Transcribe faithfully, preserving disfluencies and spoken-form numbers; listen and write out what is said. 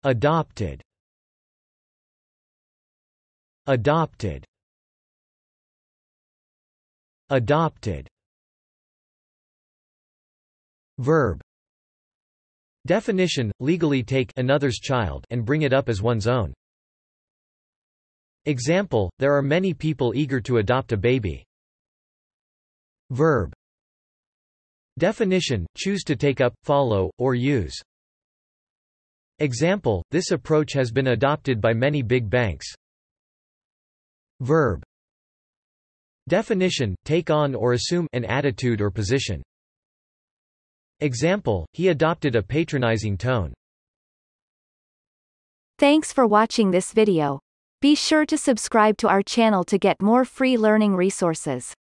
Adopted. Adopted. Adopted. Verb. Definition: legally take another's child and bring it up as one's own. Example: there are many people eager to adopt a baby. Verb. Definition: choose to take up, follow, or use. Example: this approach has been adopted by many big banks. Verb. Definition: take on or assume an attitude or position. Example: he adopted a patronizing tone. Thanks for watching this video. Be sure to subscribe to our channel to get more free learning resources.